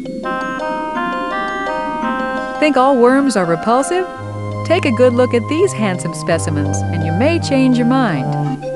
Think all worms are repulsive? Take a good look at these handsome specimens, and you may change your mind.